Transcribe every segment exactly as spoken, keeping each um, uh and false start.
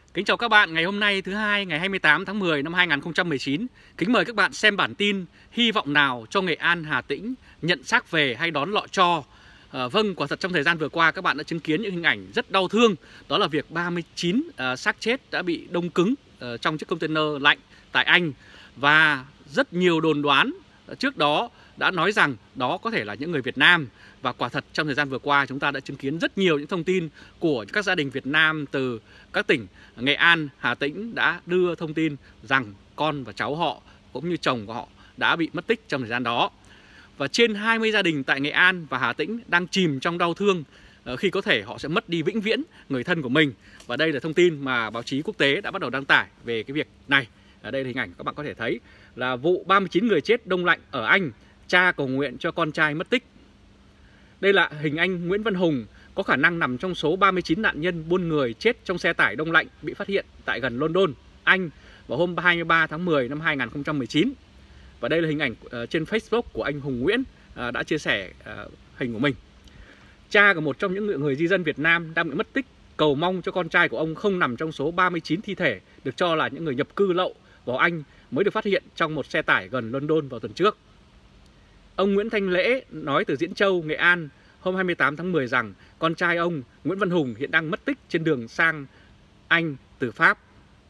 Kính chào các bạn, ngày hôm nay thứ hai ngày hai mươi tám tháng mười năm hai nghìn không trăm mười chín. Kính mời các bạn xem bản tin hy vọng nào cho Nghệ An, Hà Tĩnh nhận xác về hay đón lọ tro. À, vâng, quả thật trong thời gian vừa qua các bạn đã chứng kiến những hình ảnh rất đau thương. Đó là việc ba mươi chín uh, xác chết đã bị đông cứng uh, trong chiếc container lạnh tại Anh. Và rất nhiều đồn đoán uh, trước đó đã nói rằng đó có thể là những người Việt Nam. Và quả thật trong thời gian vừa qua chúng ta đã chứng kiến rất nhiều những thông tin của các gia đình Việt Nam từ các tỉnh Nghệ An, Hà Tĩnh đã đưa thông tin rằng con và cháu họ cũng như chồng của họ đã bị mất tích trong thời gian đó. Và trên hai mươi gia đình tại Nghệ An và Hà Tĩnh đang chìm trong đau thương khi có thể họ sẽ mất đi vĩnh viễn người thân của mình. Và đây là thông tin mà báo chí quốc tế đã bắt đầu đăng tải về cái việc này. Ở đây là hình ảnh các bạn có thể thấy là vụ ba mươi chín người chết đông lạnh ở Anh, cha cầu nguyện cho con trai mất tích. Đây là hình anh Nguyễn Văn Hùng, có khả năng nằm trong số ba mươi chín nạn nhân buôn người chết trong xe tải đông lạnh bị phát hiện tại gần London, Anh vào hôm hai mươi ba tháng mười năm hai nghìn không trăm mười chín. Và đây là hình ảnh uh, trên Facebook của anh Hùng Nguyễn uh, đã chia sẻ uh, hình của mình. Cha của một trong những người di dân Việt Nam đang bị mất tích, cầu mong cho con trai của ông không nằm trong số ba mươi chín thi thể được cho là những người nhập cư lậu vào Anh mới được phát hiện trong một xe tải gần London vào tuần trước. Ông Nguyễn Thanh Lễ nói từ Diễn Châu, Nghệ An hôm hai mươi tám tháng mười rằng con trai ông Nguyễn Văn Hùng hiện đang mất tích trên đường sang Anh từ Pháp.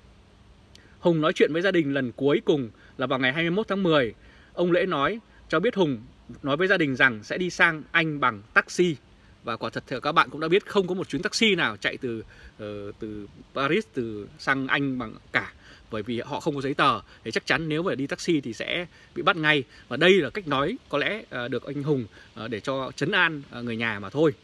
Hùng nói chuyện với gia đình lần cuối cùng là vào ngày hai mươi mốt tháng mười. Ông Lễ nói cho biết Hùng nói với gia đình rằng sẽ đi sang Anh bằng taxi. Và quả thật thì các bạn cũng đã biết không có một chuyến taxi nào chạy từ uh, từ Paris từ sang Anh bằng cả. Bởi vì họ không có giấy tờ thì chắc chắn nếu mà đi taxi thì sẽ bị bắt ngay. Và đây là cách nói có lẽ được anh Hùng để cho trấn an người nhà mà thôi.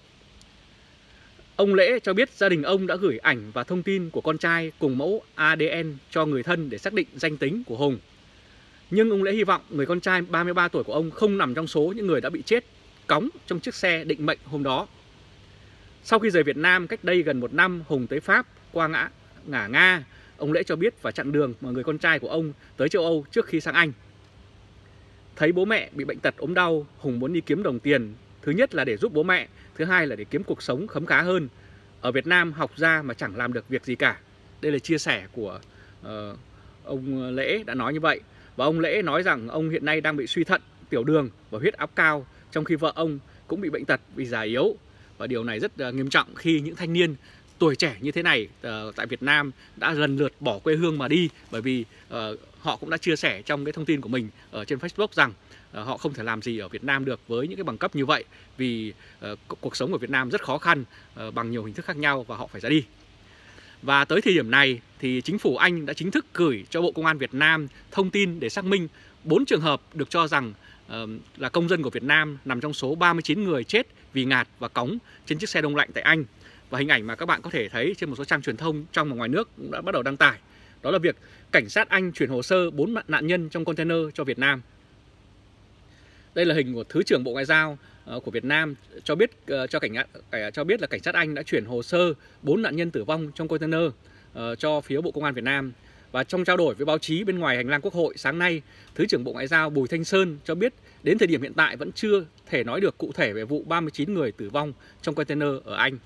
Ông Lễ cho biết gia đình ông đã gửi ảnh và thông tin của con trai cùng mẫu a đê en cho người thân để xác định danh tính của Hùng. Nhưng ông Lễ hy vọng người con trai ba mươi ba tuổi của ông không nằm trong số những người đã bị chết cóng trong chiếc xe định mệnh hôm đó. Sau khi rời Việt Nam cách đây gần một năm, Hùng tới Pháp qua ngã, ngã Nga. Ông Lễ cho biết và chặng đường mà người con trai của ông tới châu Âu trước khi sang Anh. Thấy bố mẹ bị bệnh tật ốm đau, Hùng muốn đi kiếm đồng tiền. Thứ nhất là để giúp bố mẹ, thứ hai là để kiếm cuộc sống khấm khá hơn. Ở Việt Nam học ra mà chẳng làm được việc gì cả. Đây là chia sẻ của uh, ông Lễ đã nói như vậy. Và ông Lễ nói rằng ông hiện nay đang bị suy thận, tiểu đường và huyết áp cao, trong khi vợ ông cũng bị bệnh tật vì già yếu. Và điều này rất uh, nghiêm trọng khi những thanh niên tuổi trẻ như thế này uh, tại Việt Nam đã lần lượt bỏ quê hương mà đi. Bởi vì uh, họ cũng đã chia sẻ trong cái thông tin của mình ở trên Facebook rằng uh, họ không thể làm gì ở Việt Nam được với những cái bằng cấp như vậy. Vì uh, cuộc sống ở Việt Nam rất khó khăn uh, bằng nhiều hình thức khác nhau và họ phải ra đi. Và tới thời điểm này thì chính phủ Anh đã chính thức gửi cho Bộ Công an Việt Nam thông tin để xác minh bốn trường hợp được cho rằng uh, là công dân của Việt Nam nằm trong số ba mươi chín người chết vì ngạt và cóng trên chiếc xe đông lạnh tại Anh. Và hình ảnh mà các bạn có thể thấy trên một số trang truyền thông trong và ngoài nước cũng đã bắt đầu đăng tải. Đó là việc cảnh sát Anh chuyển hồ sơ bốn nạn nhân trong container cho Việt Nam. Đây là hình của Thứ trưởng Bộ Ngoại giao của Việt Nam cho biết uh, cho cảnh cho biết là cảnh sát Anh đã chuyển hồ sơ bốn nạn nhân tử vong trong container uh, cho phía Bộ Công an Việt Nam. Và trong trao đổi với báo chí bên ngoài hành lang Quốc hội sáng nay, Thứ trưởng Bộ Ngoại giao Bùi Thanh Sơn cho biết đến thời điểm hiện tại vẫn chưa thể nói được cụ thể về vụ ba mươi chín người tử vong trong container ở Anh.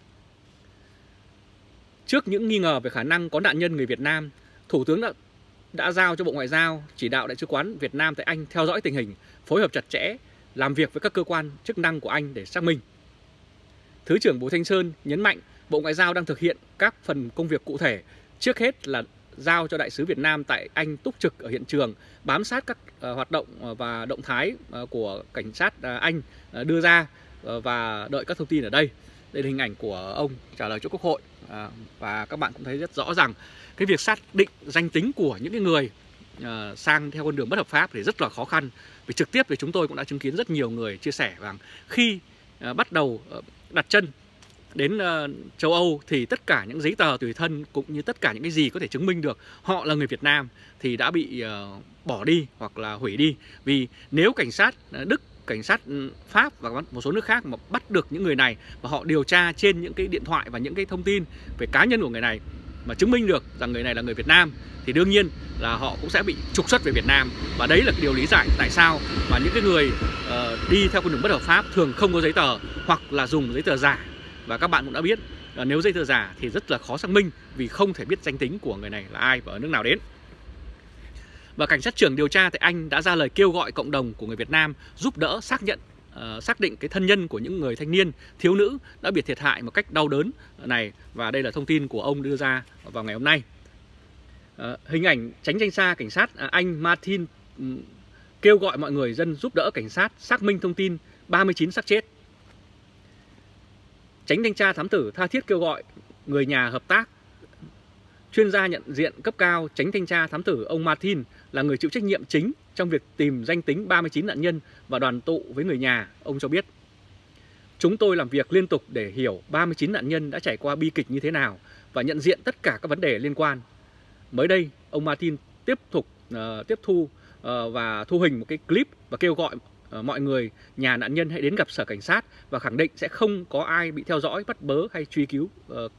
Trước những nghi ngờ về khả năng có nạn nhân người Việt Nam, Thủ tướng đã, đã giao cho Bộ Ngoại giao chỉ đạo Đại sứ quán Việt Nam tại Anh theo dõi tình hình, phối hợp chặt chẽ, làm việc với các cơ quan chức năng của Anh để xác minh. Thứ trưởng Bùi Thanh Sơn nhấn mạnh Bộ Ngoại giao đang thực hiện các phần công việc cụ thể. Trước hết là giao cho Đại sứ Việt Nam tại Anh túc trực ở hiện trường, bám sát các uh, hoạt động và động thái uh, của cảnh sát uh, Anh uh, đưa ra uh, và đợi các thông tin ở đây. Đây là hình ảnh của ông trả lời cho Quốc hội. À, và các bạn cũng thấy rất rõ rằng cái việc xác định danh tính của những cái người uh, sang theo con đường bất hợp pháp thì rất là khó khăn. Vì trực tiếp thì chúng tôi cũng đã chứng kiến rất nhiều người chia sẻ rằng khi uh, bắt đầu uh, đặt chân đến uh, châu Âu thì tất cả những giấy tờ tùy thân cũng như tất cả những cái gì có thể chứng minh được họ là người Việt Nam thì đã bị uh, bỏ đi hoặc là hủy đi. Vì nếu cảnh sát uh, Đức, cảnh sát Pháp và một số nước khác mà bắt được những người này và họ điều tra trên những cái điện thoại và những cái thông tin về cá nhân của người này mà chứng minh được rằng người này là người Việt Nam thì đương nhiên là họ cũng sẽ bị trục xuất về Việt Nam. Và đấy là cái điều lý giải tại sao mà những cái người uh, đi theo con đường bất hợp pháp thường không có giấy tờ hoặc là dùng giấy tờ giả. Và các bạn cũng đã biết nếu giấy tờ giả thì rất là khó xác minh vì không thể biết danh tính của người này là ai và ở nước nào đến. Và cảnh sát trưởng điều tra tại Anh đã ra lời kêu gọi cộng đồng của người Việt Nam giúp đỡ xác nhận uh, xác định cái thân nhân của những người thanh niên, thiếu nữ đã bị thiệt hại một cách đau đớn này. Và đây là thông tin của ông đưa ra vào ngày hôm nay. Uh, hình ảnh chánh thanh tra cảnh sát uh, Anh Martin um, kêu gọi mọi người dân giúp đỡ cảnh sát xác minh thông tin ba mươi chín xác chết. Chánh thanh tra thám tử tha thiết kêu gọi người nhà hợp tác. Chuyên gia nhận diện cấp cao chánh thanh tra thám tử ông Martin là người chịu trách nhiệm chính trong việc tìm danh tính ba mươi chín nạn nhân và đoàn tụ với người nhà. Ông cho biết: chúng tôi làm việc liên tục để hiểu ba mươi chín nạn nhân đã trải qua bi kịch như thế nào và nhận diện tất cả các vấn đề liên quan. Mới đây, ông Martin tiếp tục uh, tiếp thu uh, và thu hình một cái clip và kêu gọi uh, mọi người nhà nạn nhân hãy đến gặp sở cảnh sát và khẳng định sẽ không có ai bị theo dõi, bắt bớ hay truy cứu uh,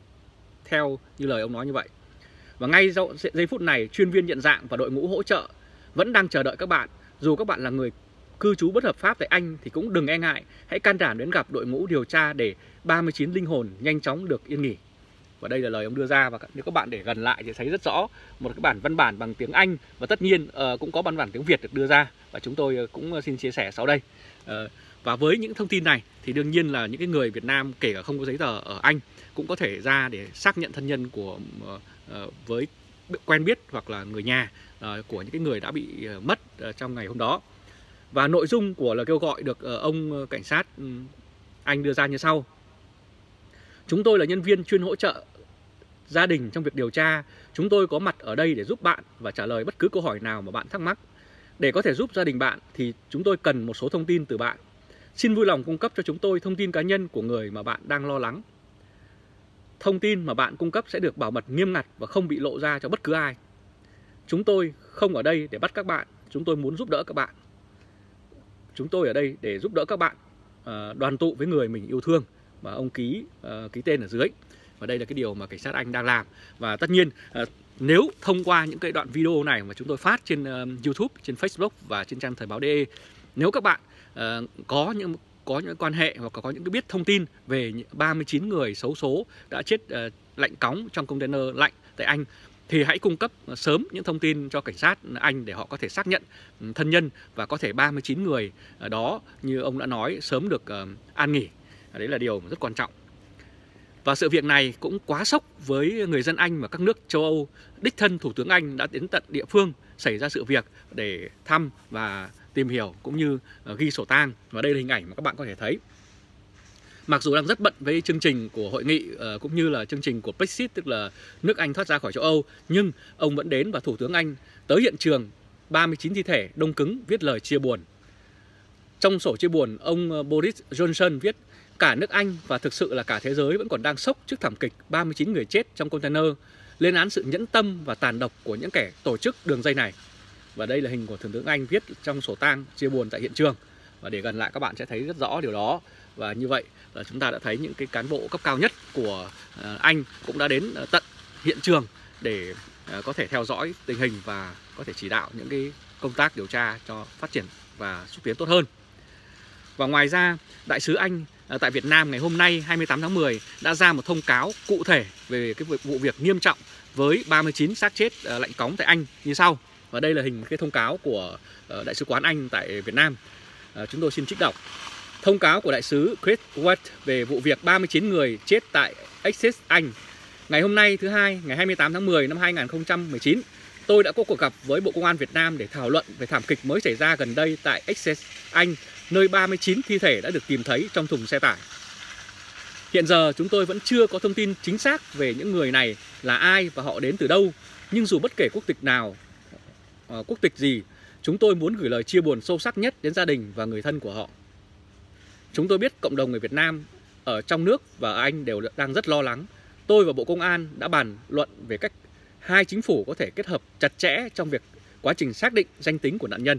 theo như lời ông nói như vậy. Và ngay giây phút này, chuyên viên nhận dạng và đội ngũ hỗ trợ vẫn đang chờ đợi các bạn. Dù các bạn là người cư trú bất hợp pháp tại Anh thì cũng đừng e ngại, hãy can đảm đến gặp đội ngũ điều tra để ba mươi chín linh hồn nhanh chóng được yên nghỉ. Và đây là lời ông đưa ra, và nếu các bạn để gần lại thì thấy rất rõ một cái bản văn bản bằng tiếng Anh, và tất nhiên uh, cũng có văn bản tiếng Việt được đưa ra, và chúng tôi cũng xin chia sẻ sau đây. Uh, và với những thông tin này thì đương nhiên là những cái người Việt Nam kể cả không có giấy tờ ở Anh cũng có thể ra để xác nhận thân nhân của uh, uh, với quen biết hoặc là người nhà uh, của những cái người đã bị uh, mất uh, trong ngày hôm đó. Và nội dung của lời kêu gọi được uh, ông cảnh sát um, Anh đưa ra như sau: chúng tôi là nhân viên chuyên hỗ trợ gia đình trong việc điều tra. Chúng tôi có mặt ở đây để giúp bạn và trả lời bất cứ câu hỏi nào mà bạn thắc mắc. Để có thể giúp gia đình bạn thì chúng tôi cần một số thông tin từ bạn. Xin vui lòng cung cấp cho chúng tôi thông tin cá nhân của người mà bạn đang lo lắng. Thông tin mà bạn cung cấp sẽ được bảo mật nghiêm ngặt và không bị lộ ra cho bất cứ ai. Chúng tôi không ở đây để bắt các bạn, chúng tôi muốn giúp đỡ các bạn. Chúng tôi ở đây để giúp đỡ các bạn uh, đoàn tụ với người mình yêu thương. Và ông ký uh, ký tên ở dưới. Và đây là cái điều mà cảnh sát Anh đang làm. Và tất nhiên uh, nếu thông qua những cái đoạn video này mà chúng tôi phát trên uh, YouTube, trên Facebook và trên trang Thời báo đê e, nếu các bạn uh, có những có những quan hệ hoặc có những cái biết thông tin về ba mươi chín người xấu số đã chết uh, lạnh cóng trong container lạnh tại Anh, thì hãy cung cấp sớm những thông tin cho cảnh sát Anh để họ có thể xác nhận thân nhân, và có thể ba mươi chín người đó như ông đã nói sớm được uh, an nghỉ. Đấy là điều rất quan trọng. Và sự việc này cũng quá sốc với người dân Anh và các nước châu Âu. Đích thân Thủ tướng Anh đã đến tận địa phương xảy ra sự việc để thăm và tìm hiểu cũng như ghi sổ tang. Và đây là hình ảnh mà các bạn có thể thấy. Mặc dù đang rất bận với chương trình của hội nghị cũng như là chương trình của Brexit, tức là nước Anh thoát ra khỏi châu Âu, nhưng ông vẫn đến và Thủ tướng Anh tới hiện trường ba mươi chín thi thể đông cứng viết lời chia buồn. Trong sổ chia buồn, ông Boris Johnson viết: cả nước Anh và thực sự là cả thế giới vẫn còn đang sốc trước thảm kịch ba mươi chín người chết trong container, lên án sự nhẫn tâm và tàn độc của những kẻ tổ chức đường dây này. Và đây là hình của Thủ tướng Anh viết trong sổ tang chia buồn tại hiện trường. Và để gần lại các bạn sẽ thấy rất rõ điều đó. Và như vậy là chúng ta đã thấy những cái cán bộ cấp cao nhất của Anh cũng đã đến tận hiện trường để có thể theo dõi tình hình và có thể chỉ đạo những cái công tác điều tra cho phát triển và xúc tiến tốt hơn. Và ngoài ra, Đại sứ Anh tại Việt Nam ngày hôm nay hai mươi tám tháng mười đã ra một thông cáo cụ thể về cái vụ việc nghiêm trọng với ba mươi chín xác chết lạnh cóng tại Anh như sau. Và đây là hình cái thông cáo của Đại sứ quán Anh tại Việt Nam. À, chúng tôi xin trích đọc. Thông cáo của Đại sứ Chris Watt về vụ việc ba mươi chín người chết tại Essex, Anh. Ngày hôm nay thứ hai, ngày hai mươi tám tháng mười năm hai nghìn không trăm mười chín, tôi đã có cuộc gặp với Bộ Công an Việt Nam để thảo luận về thảm kịch mới xảy ra gần đây tại Essex, Anh, nơi ba mươi chín thi thể đã được tìm thấy trong thùng xe tải. Hiện giờ chúng tôi vẫn chưa có thông tin chính xác về những người này là ai và họ đến từ đâu, nhưng dù bất kể quốc tịch nào, uh, quốc tịch gì, chúng tôi muốn gửi lời chia buồn sâu sắc nhất đến gia đình và người thân của họ. Chúng tôi biết cộng đồng người Việt Nam ở trong nước và ở Anh đều đang rất lo lắng. Tôi và Bộ Công an đã bàn luận về cách hai chính phủ có thể kết hợp chặt chẽ trong việc quá trình xác định danh tính của nạn nhân.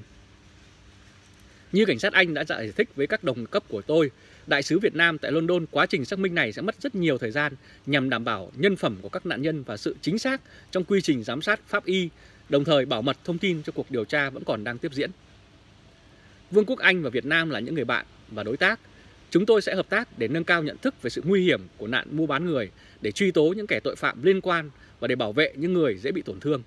Như cảnh sát Anh đã giải thích với các đồng cấp của tôi, Đại sứ Việt Nam tại London, quá trình xác minh này sẽ mất rất nhiều thời gian nhằm đảm bảo nhân phẩm của các nạn nhân và sự chính xác trong quy trình giám sát pháp y, đồng thời bảo mật thông tin cho cuộc điều tra vẫn còn đang tiếp diễn. Vương quốc Anh và Việt Nam là những người bạn và đối tác. Chúng tôi sẽ hợp tác để nâng cao nhận thức về sự nguy hiểm của nạn mua bán người, để truy tố những kẻ tội phạm liên quan và để bảo vệ những người dễ bị tổn thương.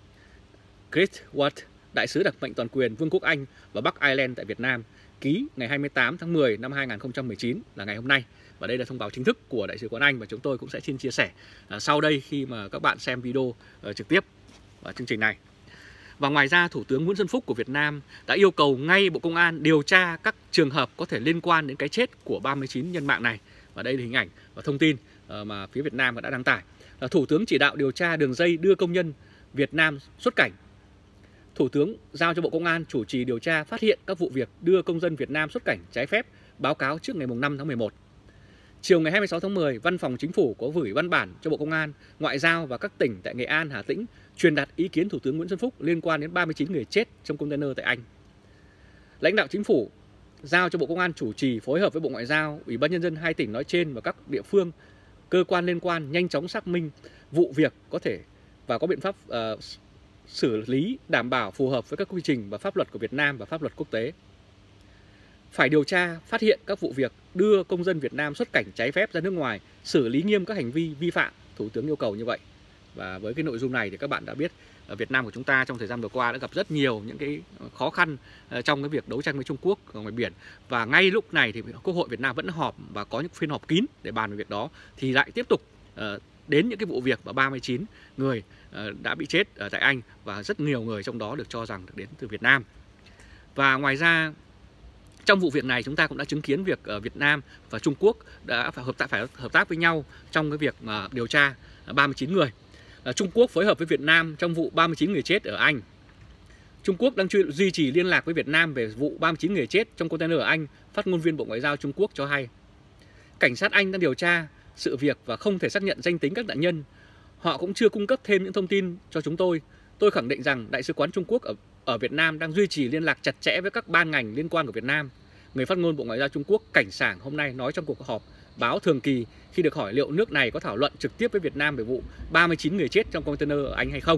Chris Watt, đại sứ đặc mệnh toàn quyền Vương quốc Anh và Bắc Ireland tại Việt Nam, ký ngày hai mươi tám tháng mười năm hai nghìn không trăm mười chín là ngày hôm nay. Và đây là thông báo chính thức của Đại sứ quán Anh, và chúng tôi cũng sẽ xin chia sẻ uh, sau đây khi mà các bạn xem video uh, trực tiếp ở chương trình này. Và ngoài ra, Thủ tướng Nguyễn Xuân Phúc của Việt Nam đã yêu cầu ngay Bộ Công an điều tra các trường hợp có thể liên quan đến cái chết của ba mươi chín nhân mạng này. Và đây là hình ảnh và thông tin uh, mà phía Việt Nam đã đăng tải. Uh, Thủ tướng chỉ đạo điều tra đường dây đưa công nhân Việt Nam xuất cảnh. Thủ tướng giao cho Bộ Công an chủ trì điều tra, phát hiện các vụ việc đưa công dân Việt Nam xuất cảnh trái phép, báo cáo trước ngày năm tháng mười một. Chiều ngày hai mươi sáu tháng mười, Văn phòng Chính phủ có gửi văn bản cho Bộ Công an, Ngoại giao và các tỉnh tại Nghệ An, Hà Tĩnh truyền đạt ý kiến Thủ tướng Nguyễn Xuân Phúc liên quan đến ba mươi chín người chết trong container tại Anh. Lãnh đạo Chính phủ giao cho Bộ Công an chủ trì phối hợp với Bộ Ngoại giao, Ủy ban Nhân dân hai tỉnh nói trên và các địa phương, cơ quan liên quan nhanh chóng xác minh vụ việc có thể và có biện pháp uh, xử lý đảm bảo phù hợp với các quy trình và pháp luật của Việt Nam và pháp luật quốc tế. Phải điều tra, phát hiện các vụ việc đưa công dân Việt Nam xuất cảnh trái phép ra nước ngoài, xử lý nghiêm các hành vi vi phạm, Thủ tướng yêu cầu như vậy. Và với cái nội dung này thì các bạn đã biết ở Việt Nam của chúng ta trong thời gian vừa qua đã gặp rất nhiều những cái khó khăn trong cái việc đấu tranh với Trung Quốc ở ngoài biển. Và ngay lúc này thì Quốc hội Việt Nam vẫn họp và có những phiên họp kín để bàn về việc đó, thì lại tiếp tục đến những cái vụ việc mà ba mươi chín người đã bị chết ở tại Anh, và rất nhiều người trong đó được cho rằng được đến từ Việt Nam. Và ngoài ra, trong vụ việc này chúng ta cũng đã chứng kiến việc Việt Nam và Trung Quốc đã phải hợp tác phải hợp tác với nhau trong cái việc mà điều tra ba mươi chín người. Trung Quốc phối hợp với Việt Nam trong vụ ba mươi chín người chết ở Anh. Trung Quốc đang duy trì liên lạc với Việt Nam về vụ ba mươi chín người chết trong container ở Anh, phát ngôn viên Bộ Ngoại giao Trung Quốc cho hay. Cảnh sát Anh đang điều tra sự việc và không thể xác nhận danh tính các nạn nhân. Họ cũng chưa cung cấp thêm những thông tin cho chúng tôi. Tôi khẳng định rằng Đại sứ quán Trung Quốc ở, ở Việt Nam đang duy trì liên lạc chặt chẽ với các ban ngành liên quan của Việt Nam. Người phát ngôn Bộ Ngoại giao Trung Quốc Cảnh Sảng hôm nay nói trong cuộc họp báo thường kỳ khi được hỏi liệu nước này có thảo luận trực tiếp với Việt Nam về vụ ba mươi chín người chết trong container ở Anh hay không.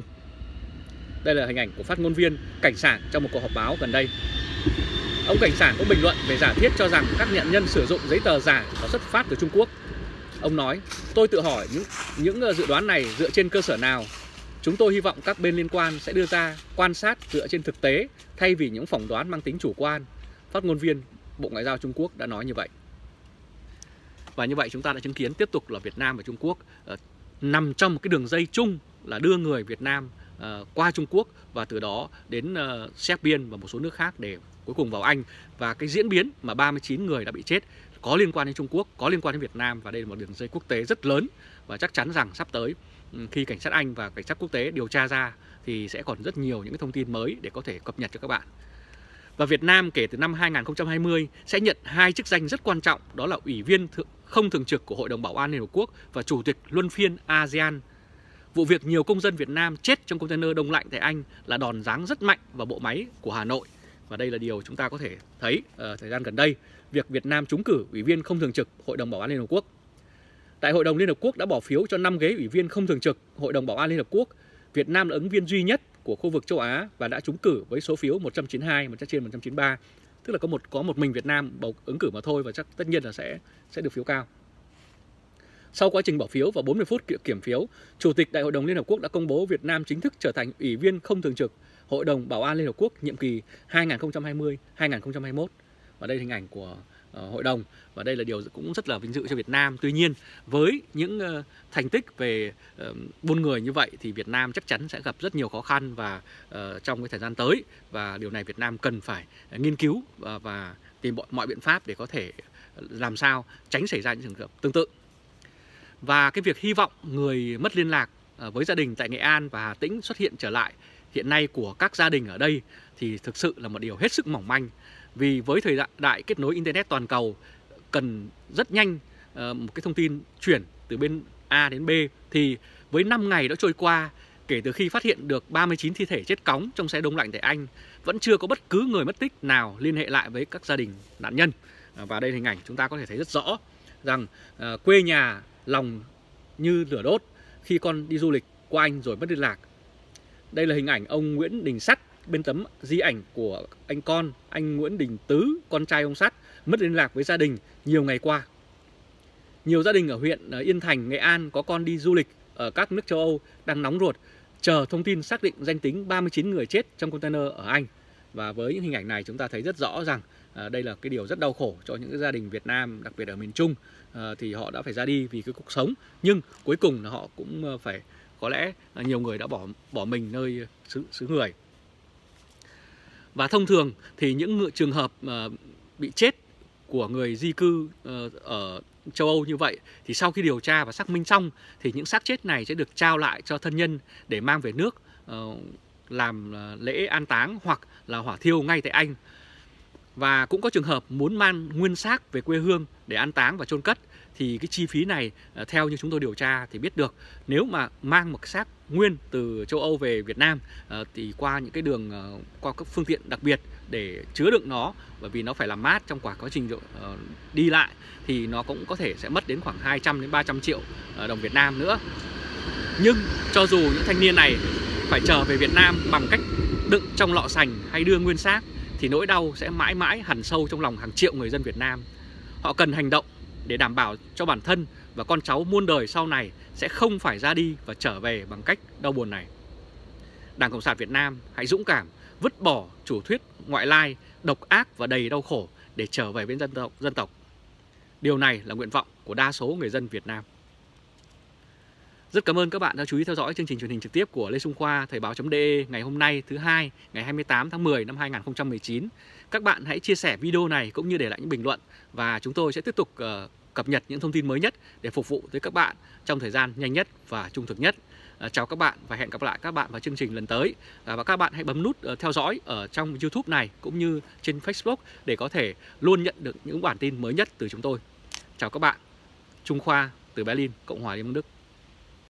Đây là hình ảnh của phát ngôn viên Cảnh Sảng trong một cuộc họp báo gần đây. Ông Cảnh Sảng có bình luận về giả thiết cho rằng các nạn nhân sử dụng giấy tờ giả có xuất phát từ Trung Quốc. Ông nói, tôi tự hỏi những, những dự đoán này dựa trên cơ sở nào. Chúng tôi hy vọng các bên liên quan sẽ đưa ra quan sát dựa trên thực tế thay vì những phỏng đoán mang tính chủ quan. Phát ngôn viên Bộ Ngoại giao Trung Quốc đã nói như vậy. Và như vậy chúng ta đã chứng kiến tiếp tục là Việt Nam và Trung Quốc uh, nằm trong một cái đường dây chung là đưa người Việt Nam uh, qua Trung Quốc và từ đó đến uh, Serbia và một số nước khác để cuối cùng vào Anh. Và cái diễn biến mà ba mươi chín người đã bị chết có liên quan đến Trung Quốc, có liên quan đến Việt Nam, và đây là một đường dây quốc tế rất lớn. Và chắc chắn rằng sắp tới khi cảnh sát Anh và cảnh sát quốc tế điều tra ra thì sẽ còn rất nhiều những cái thông tin mới để có thể cập nhật cho các bạn. Và Việt Nam kể từ năm hai nghìn không trăm hai mươi sẽ nhận hai chức danh rất quan trọng, đó là Ủy viên không thường trực của Hội đồng Bảo an Liên Hợp Quốc và Chủ tịch luân phiên a sê an. Vụ việc nhiều công dân Việt Nam chết trong container đông lạnh tại Anh là đòn giáng rất mạnh vào bộ máy của Hà Nội. Và đây là điều chúng ta có thể thấy ở thời gian gần đây, việc Việt Nam trúng cử Ủy viên không thường trực Hội đồng Bảo an Liên Hợp Quốc. Đại hội đồng Liên Hợp Quốc đã bỏ phiếu cho năm ghế Ủy viên không thường trực Hội đồng Bảo an Liên Hợp Quốc. Việt Nam là ứng viên duy nhất của khu vực châu Á và đã trúng cử với số phiếu một trăm chín mươi hai, một trăm trên một trăm chín mươi ba. Tức là có một có một mình Việt Nam bầu ứng cử mà thôi, và chắc tất nhiên là sẽ sẽ được phiếu cao. Sau quá trình bỏ phiếu và bốn mươi phút kiểm phiếu, Chủ tịch Đại hội đồng Liên Hợp Quốc đã công bố Việt Nam chính thức trở thành Ủy viên không thường trực Hội đồng Bảo an Liên Hợp Quốc nhiệm kỳ hai nghìn không trăm hai mươi đến hai nghìn không trăm hai mươi mốt. Và đây là hình ảnh của uh, hội đồng, và đây là điều cũng rất là vinh dự cho Việt Nam. Tuy nhiên, với những uh, thành tích về uh, buôn người như vậy thì Việt Nam chắc chắn sẽ gặp rất nhiều khó khăn và uh, trong cái thời gian tới, và điều này Việt Nam cần phải uh, nghiên cứu và, và tìm mọi, mọi biện pháp để có thể làm sao tránh xảy ra những trường hợp tương tự. Và cái việc hy vọng người mất liên lạc uh, với gia đình tại Nghệ An và Hà Tĩnh xuất hiện trở lại hiện nay của các gia đình ở đây thì thực sự là một điều hết sức mỏng manh. Vì với thời đại kết nối Internet toàn cầu cần rất nhanh uh, một cái thông tin chuyển từ bên A đến B, thì với năm ngày đã trôi qua kể từ khi phát hiện được ba mươi chín thi thể chết cóng trong xe đông lạnh tại Anh, vẫn chưa có bất cứ người mất tích nào liên hệ lại với các gia đình nạn nhân. uh, Và đây là hình ảnh chúng ta có thể thấy rất rõ rằng uh, quê nhà lòng như lửa đốt khi con đi du lịch qua Anh rồi mất liên lạc. Đây là hình ảnh ông Nguyễn Đình Sắt, bên tấm di ảnh của anh con, anh Nguyễn Đình Tứ, con trai ông Sắt, mất liên lạc với gia đình nhiều ngày qua. Nhiều gia đình ở huyện Yên Thành, Nghệ An có con đi du lịch ở các nước châu Âu đang nóng ruột chờ thông tin xác định danh tính ba mươi chín người chết trong container ở Anh. Và với những hình ảnh này chúng ta thấy rất rõ rằng à, đây là cái điều rất đau khổ cho những cái gia đình Việt Nam, đặc biệt ở miền Trung, à, thì họ đã phải ra đi vì cái cuộc sống, nhưng cuối cùng là họ cũng phải, có lẽ là nhiều người đã bỏ bỏ mình nơi xứ, xứ người. Và thông thường thì những trường hợp uh, bị chết của người di cư uh, ở châu Âu như vậy thì sau khi điều tra và xác minh xong thì những xác chết này sẽ được trao lại cho thân nhân để mang về nước uh, làm uh, lễ an táng hoặc là hỏa thiêu ngay tại Anh. Và cũng có trường hợp muốn mang nguyên xác về quê hương để an táng và chôn cất, thì cái chi phí này theo như chúng tôi điều tra thì biết được, nếu mà mang một cái xác nguyên từ châu Âu về Việt Nam thì qua những cái đường, qua các phương tiện đặc biệt để chứa đựng nó, bởi vì nó phải làm mát trong quá trình đi lại, thì nó cũng có thể sẽ mất đến khoảng hai trăm đến ba trăm triệu đồng Việt Nam nữa. Nhưng cho dù những thanh niên này phải trở về Việt Nam bằng cách đựng trong lọ sành hay đưa nguyên xác, thì nỗi đau sẽ mãi mãi hằn sâu trong lòng hàng triệu người dân Việt Nam. Họ cần hành động để đảm bảo cho bản thân và con cháu muôn đời sau này sẽ không phải ra đi và trở về bằng cách đau buồn này. Đảng Cộng sản Việt Nam hãy dũng cảm vứt bỏ chủ thuyết ngoại lai, độc ác và đầy đau khổ để trở về với dân tộc. dân tộc. Điều này là nguyện vọng của đa số người dân Việt Nam. Rất cảm ơn các bạn đã chú ý theo dõi chương trình truyền hình trực tiếp của Lê Trung Khoa Thời báo.de ngày hôm nay thứ hai, ngày hai mươi tám tháng mười năm hai nghìn không trăm mười chín. Các bạn hãy chia sẻ video này cũng như để lại những bình luận, và chúng tôi sẽ tiếp tục uh, cập nhật những thông tin mới nhất để phục vụ tới các bạn trong thời gian nhanh nhất và trung thực nhất. Uh, chào các bạn và hẹn gặp lại các bạn vào chương trình lần tới. Uh, và các bạn hãy bấm nút uh, theo dõi ở trong YouTube này cũng như trên Facebook để có thể luôn nhận được những bản tin mới nhất từ chúng tôi. Chào các bạn. Trung Khoa từ Berlin, Cộng hòa Liên bang Đức.